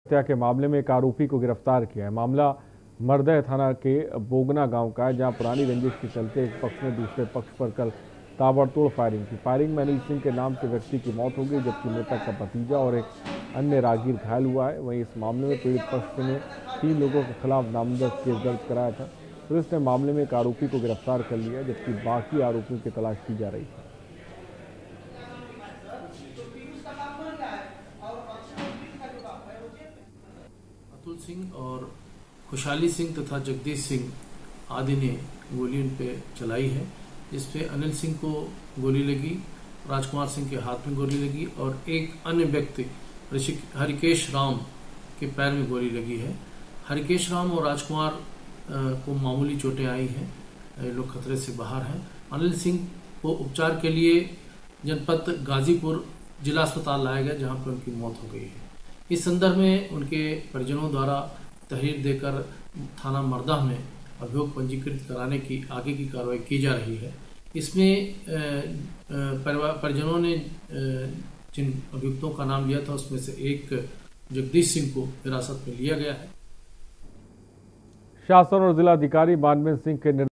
हत्या के मामले में एक आरोपी को गिरफ्तार किया है। मामला मरदह थाना के बोगना गांव का है, जहां पुरानी रंजिश के चलते एक पक्ष ने दूसरे पक्ष पर कल ताबड़तोड़ फायरिंग की। फायरिंग में अनिल सिंह के नाम के व्यक्ति की मौत हो गई, जबकि मृतक का भतीजा और एक अन्य राहगीर घायल हुआ है। वहीं इस मामले में पीड़ित पक्ष ने 3 लोगों के खिलाफ नामजद केस दर्ज कराया था। पुलिस ने मामले में एक आरोपी को गिरफ्तार कर लिया, जबकि बाकी आरोपियों की तलाश की जा रही है। अतुल सिंह और खुशहाली सिंह तथा जगदीश सिंह आदि ने गोली उन पे चलाई है, जिसपे अनिल सिंह को गोली लगी, राजकुमार सिंह के हाथ में गोली लगी और एक अन्य व्यक्ति हरिकेश राम के पैर में गोली लगी है। हरिकेश राम और राजकुमार को मामूली चोटें आई हैं, ये लोग खतरे से बाहर हैं। अनिल सिंह को उपचार के लिए जनपद गाजीपुर जिला अस्पताल लाया गया, जहां पर उनकी मौत हो गई है। इस संदर्भ में उनके परिजनों द्वारा तहरीर देकर थाना मरदह में अभियोग पंजीकृत कराने की आगे की कार्रवाई की जा रही है। इसमें परिजनों ने जिन अभियुक्तों का नाम लिया था, उसमें से एक जगदीश सिंह को हिरासत में लिया गया है। शासन और जिलाधिकारी मानवेंद्र सिंह के